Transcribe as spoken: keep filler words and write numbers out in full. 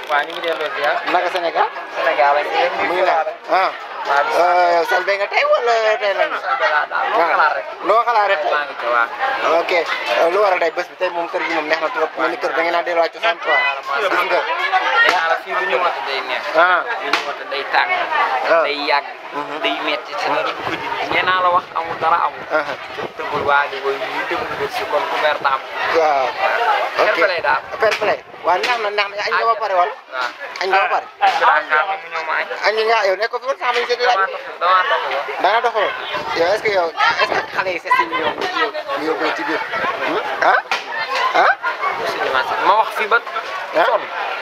waa ñu ngi delloo ziar. naka Sénégal. Sénégal lañ leen di. mu ngi naan ah. waaw Selbé nga tey wala tey lan la. Selbé laa daal loo xalaat rek. loo xalaat rek. maa ngi ci waaw. ok lu waral tey bés bi tey moom kër gi moom neex na trop mel ni kër da ngeen a delluwaat ci cent trois. gis nga. yàlla fii lu ñu woote day neex. ah lu ñu woote day tàng. day yàgg. day metti te dara du ko dindi. nee naa la wax amul dara amul. tëggul waa ngi koy ñu déglu ko si kon ku mer daam. waaw. ok fair play daal. fair play waaw neex na neex na añ nga ba pare wala. waaw añ nga ba pare. bilaa xaar ma mu ñëw ma añ. añ nga yow nekk ko fi woon sax ma ñu seeti laaj. damaa dox damaa dox da nga doxaloo yow est-ce que yow est-ce que xale yi seet ñoom ñu yóbbu ci biir ah ah. ma wax fii ba sonn.